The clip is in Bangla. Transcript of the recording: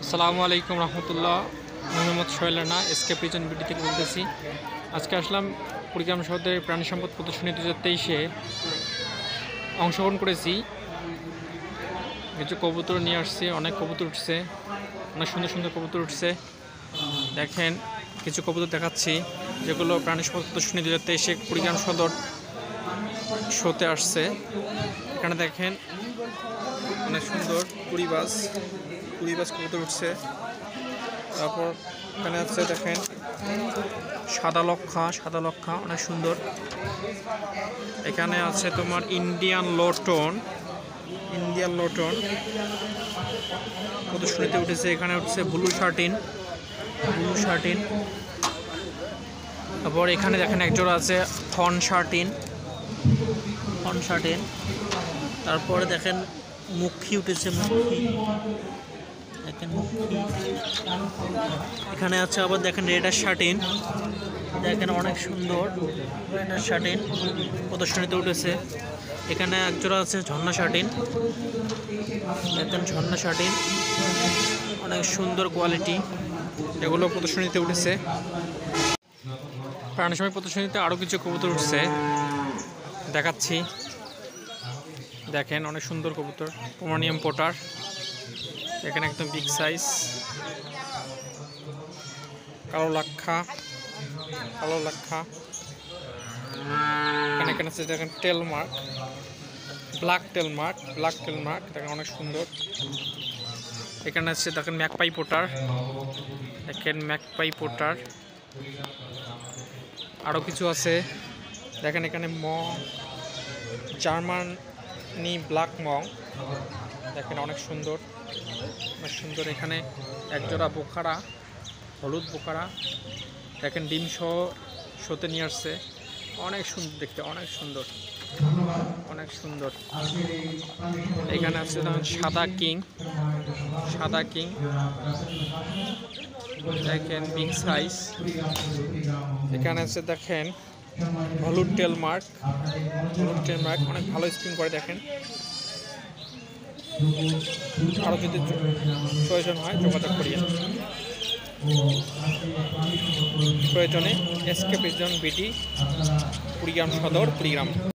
আসসালামু আলাইকুম রহমতুল্লাহ। Mohammad Sohel Rana SK prison BD থেকে বলতেছি। আজকে আসলাম কুড়িগ্রাম শহরের প্রাণী সম্পদ প্রদর্শনী 2023-এ অংশগ্রহণ করেছি। কিছু কবুতর নিয়ে আসছি, অনেক কবুতর উঠছে, অনেক সুন্দর সুন্দর কবুতর উঠছে। দেখেন কিছু কবুতর দেখাচ্ছি যেগুলো প্রাণী সম্পদ প্রদর্শনী 2023-এ কুড়িগ্রাম সদর শোতে আসছে। এখানে দেখেন অনেক সুন্দর কুড়িবাজ কবুতর উঠছে। তারপর এখানে আছে দেখেন সাদা লক্ষা অনেক সুন্দর। এখানে আছে তোমার ইন্ডিয়ান লোটন প্রদর্শনীতে উঠেছে। এখানে উঠছে ব্লু শার্টিন। তারপর এখানে দেখেন একজোড়া আছে ফন শার্টিন। তারপরে দেখেন মুখী উঠেছে, এখানে আছে আবার দেখেন রেডার শার্টিন। দেখেন অনেক সুন্দর রেডার শার্টিন প্রদর্শনীতে উঠেছে। এখানে একজোড়া আছে ঝর্ণা শার্টিন। দেখেন ঝর্ণা শার্টিন অনেক সুন্দর কোয়ালিটি, এগুলো প্রদর্শনীতে উঠেছে। প্রাণী সম্পদ প্রদর্শনীতে আরও কিছু কবুতর উঠছে, দেখাচ্ছি। দেখেন অনেক সুন্দর কবুতর, পোমানিয়াম পোটার। এখানে একদম বিগ সাইজ কালো লাক্ষা। এখানে আছে দেখেন টেলমার্ক, ব্ল্যাক টেলমার্ক দেখেন অনেক সুন্দর। এখানে আছে দেখেন ম্যাকপাই পোটার। আরও কিছু আছে দেখেন এখানে জার্মানি ব্ল্যাক মং, দেখেন অনেক সুন্দর। এখানে একজোড়া বোখারা, হলুদ বোখারা, দেখেন ডিম সহ শোতে নিয়ে আসছে। অনেক সুন্দর দেখতে, অনেক সুন্দর। এখানে আছে দেখেন সাদা কিং, দেখেন বিগ সাইজ। এখানে আছে দেখেন হলুদ টেলমার্ক অনেক ভালো স্পিন করে। দেখেন আরও যদি প্রয়োজন হয় যোগাযোগ করিয়েন। প্রয়োজনে এসকে প্রিজন বিডি কুড়িগ্রাম সদর কুড়িগ্রাম।